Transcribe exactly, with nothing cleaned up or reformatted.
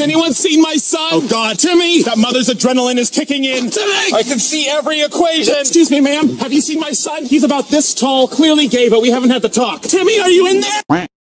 anyone seen my son? Oh, God. Timmy! That mother's adrenaline is kicking in. Timmy! I can see every equation. Excuse me, ma'am. Have you seen my son? He's about this tall, clearly gay, but we haven't had the talk. Timmy, are you in there?